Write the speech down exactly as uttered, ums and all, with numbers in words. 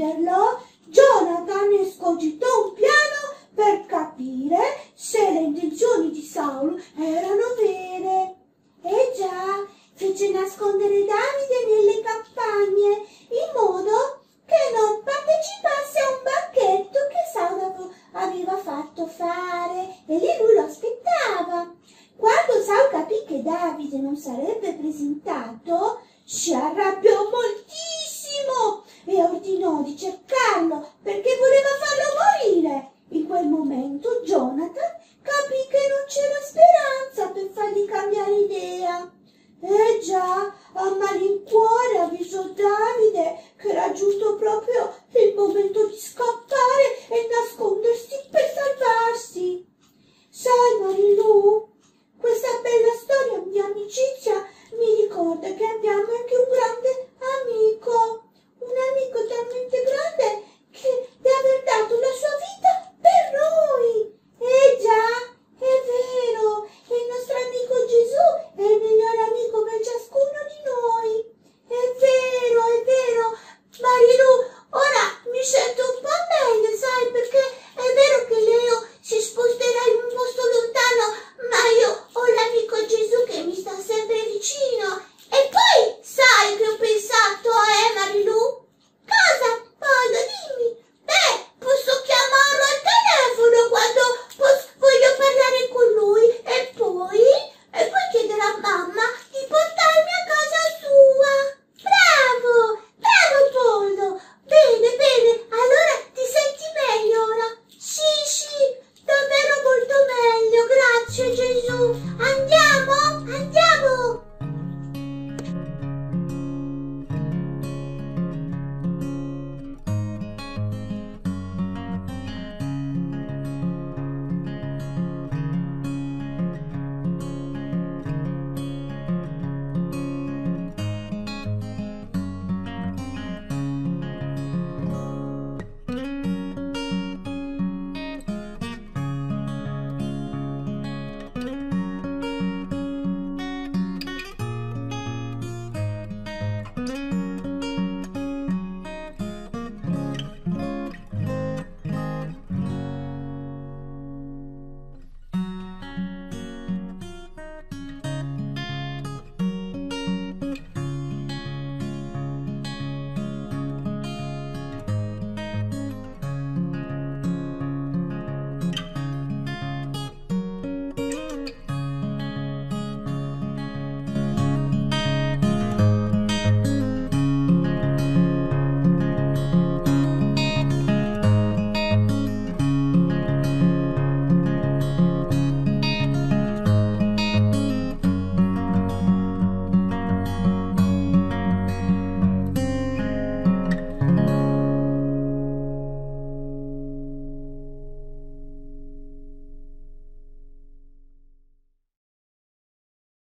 saperlo, Jonathan escogitò un piano per capire se le intenzioni di Saul erano vere. E già, fece nascondere Davide nelle campagne, in modo che non partecipasse a un banchetto che Saul aveva fatto fare, e lì lui lo aspettava. Quando Saul capì che Davide non sarebbe presentato, si arrabbiò moltissimo e ordinò di cercarlo perché voleva farlo morire. In quel momento Jonathan capì che non c'era speranza per fargli cambiare idea. Eh già, a malincuore avvisò Davide che era giunto proprio il momento di scappare.